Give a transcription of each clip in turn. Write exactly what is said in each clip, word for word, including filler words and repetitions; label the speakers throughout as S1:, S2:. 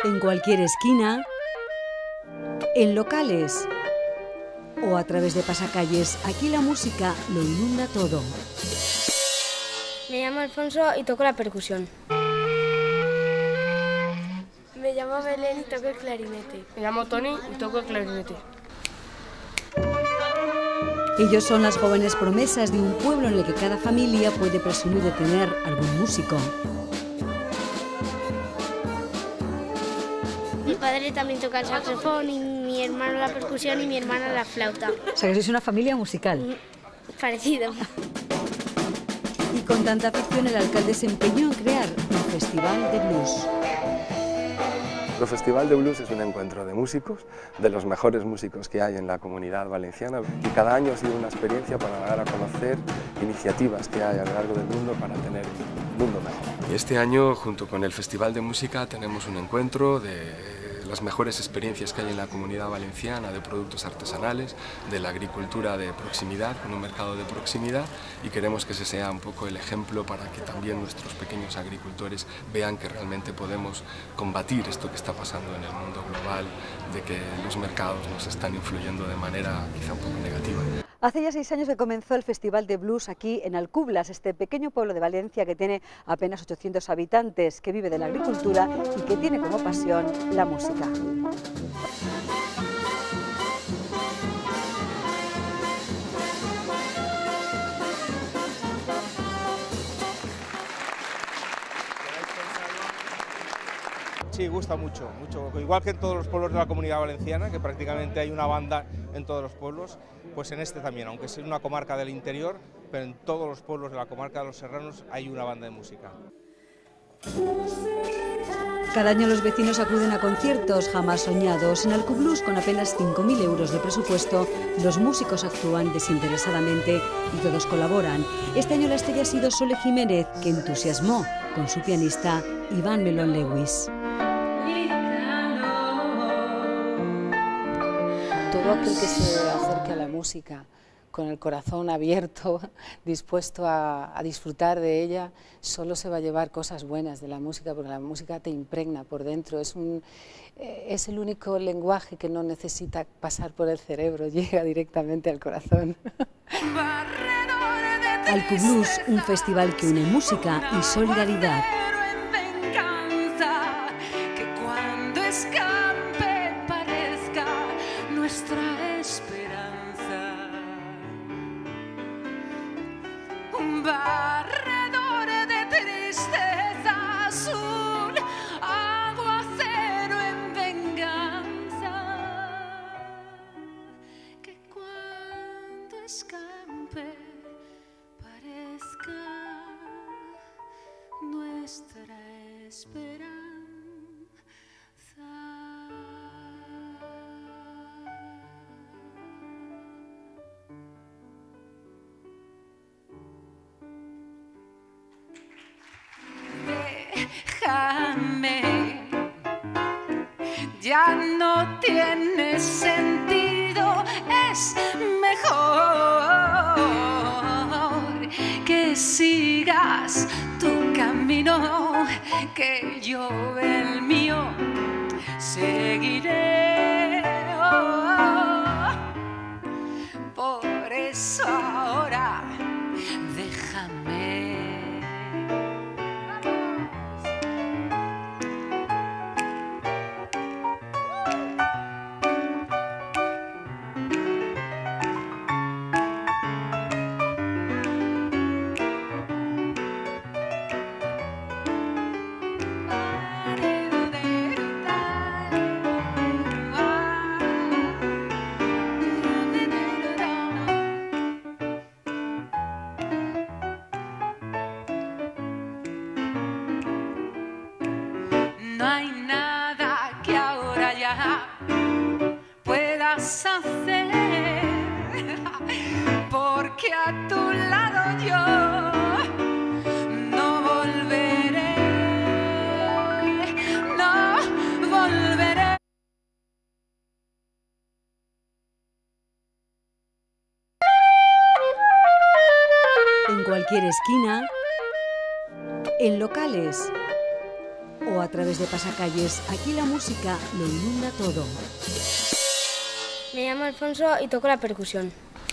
S1: En cualquier esquina, en locales o a través de pasacalles, aquí la música lo inunda todo.
S2: Me llamo Alfonso y toco la percusión.
S3: Me llamo Belén y toco el clarinete.
S4: Me llamo Tony y toco el clarinete.
S1: Ellos son las jóvenes promesas de un pueblo en el que cada familia puede presumir de tener algún músico.
S2: Mi padre también toca el saxofón y mi hermano la percusión y mi hermana la flauta.
S1: O sea que sois una familia musical.
S2: Parecido.
S1: Y con tanta afición el alcalde se empeñó en crear un festival de blues.
S5: El Festival de Blues es un encuentro de músicos, de los mejores músicos que hay en la Comunidad Valenciana, y cada año ha sido una experiencia para dar a conocer iniciativas que hay a lo largo del mundo para tener un mundo mejor. Y este año, junto con el Festival de Música, tenemos un encuentro de las mejores experiencias que hay en la Comunidad Valenciana de productos artesanales, de la agricultura de proximidad, con un mercado de proximidad, y queremos que ese sea un poco el ejemplo para que también nuestros pequeños agricultores vean que realmente podemos combatir esto que está pasando en el mundo global, de que los mercados nos están influyendo de manera quizá un poco negativa.
S1: Hace ya seis años que comenzó el Festival de Blues aquí en Alcublas, este pequeño pueblo de Valencia que tiene apenas ochocientos habitantes, que vive de la agricultura y que tiene como pasión la música.
S6: Sí, gusta mucho, mucho. Igual que en todos los pueblos de la Comunidad Valenciana, que prácticamente hay una banda en todos los pueblos, pues en este también, aunque es una comarca del interior, pero en todos los pueblos de la comarca de los Serranos hay una banda de música.
S1: Cada año los vecinos acuden a conciertos jamás soñados. En Alcublas, con apenas cinco mil euros de presupuesto, los músicos actúan desinteresadamente y todos colaboran. Este año la estrella ha sido Sole Jiménez, que entusiasmó con su pianista Iván Melón Lewis.
S7: Todo aquel que se acerque a la música con el corazón abierto, dispuesto a, a disfrutar de ella, solo se va a llevar cosas buenas de la música, porque la música te impregna por dentro, es, un, eh, es el único lenguaje que no necesita pasar por el cerebro, llega directamente al corazón.
S1: Alcublas, un festival que une música y solidaridad.
S8: Nuestra esperanza, un barredor de tristezas, un aguacero en venganza, que cuando escampe parezca nuestra esperanza. Déjame, ya no tiene sentido, es mejor que sigas tu camino, que yo el mío seguiré. Oh, por eso ahora déjame. No hay nada que ahora ya puedas hacer, porque a tu lado yo no volveré, no volveré.
S1: En cualquier esquina, en locales o a través de pasacalles, aquí la música lo inunda todo.
S2: Me llamo Alfonso y toco la percusión.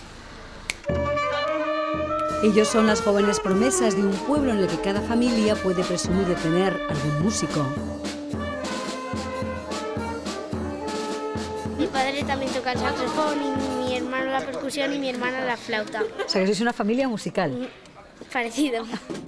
S1: Ellos son las jóvenes promesas de un pueblo en el que cada familia puede presumir de tener algún músico.
S2: Mi padre también toca el saxofón, y mi hermano la percusión y mi hermana la flauta.
S1: O sea que sois una familia musical.
S2: Parecido.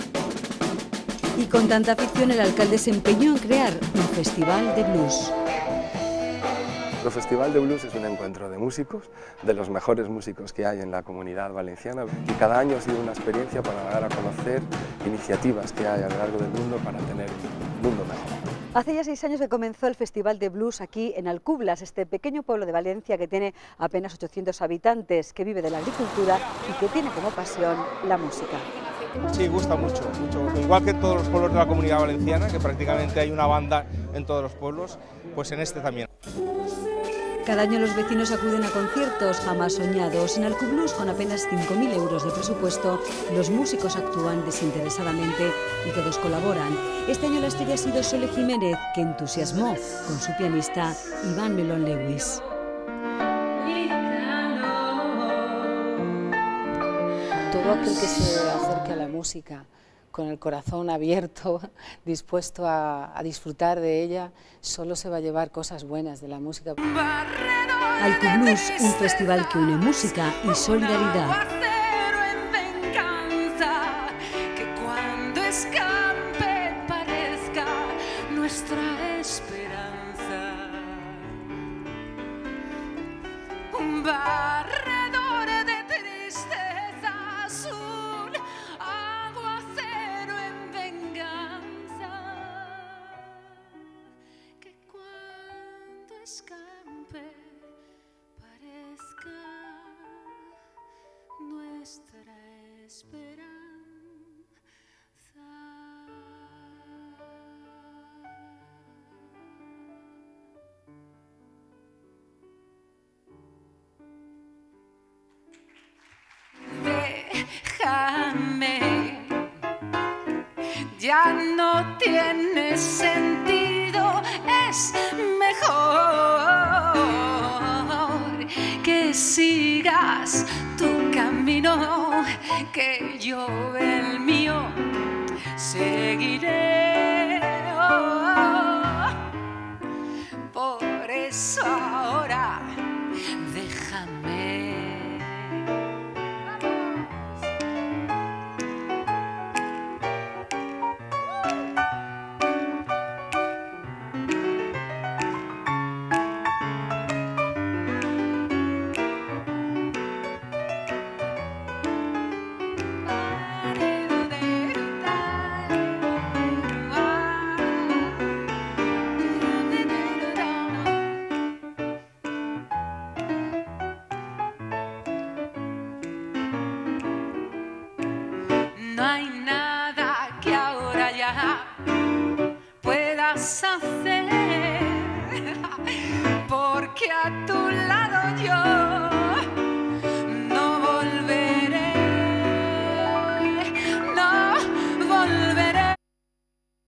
S1: Y con tanta afición el alcalde se empeñó en crear un festival de blues.
S5: El Festival de Blues es un encuentro de músicos, de los mejores músicos que hay en la comunidad valenciana, y cada año ha sido una experiencia para dar a conocer iniciativas que hay a lo largo del mundo para tener un mundo mejor.
S1: Hace ya seis años que comenzó el Festival de Blues aquí en Alcublas, este pequeño pueblo de Valencia que tiene apenas ochocientos habitantes, que vive de la agricultura y que tiene como pasión la música.
S6: Sí, gusta mucho, mucho. Igual que en todos los pueblos de la comunidad valenciana, que prácticamente hay una banda en todos los pueblos, pues en este también.
S1: Cada año los vecinos acuden a conciertos jamás soñados. En Alcublas, con apenas cinco mil euros de presupuesto, los músicos actúan desinteresadamente y todos colaboran. Este año la estrella ha sido Sole Jiménez, que entusiasmó con su pianista Iván Melón Lewis.
S7: Todo aquel que se acerque a la música con el corazón abierto, dispuesto a, a disfrutar de ella, solo se va a llevar cosas buenas de la música.
S1: Alcublas, un festival que une música y solidaridad.
S8: Que cuando escape parezca nuestra esperanza. Un barredor de tristeza azul, aguacero en venganza. Que cuando escape parezca nuestra esperanza. Déjame, ya no tiene sentido, es mejor que sigas tu camino, que yo el mío seguiré. Oh, por eso ahora déjame. No hay nada que ahora ya puedas hacer, porque a tu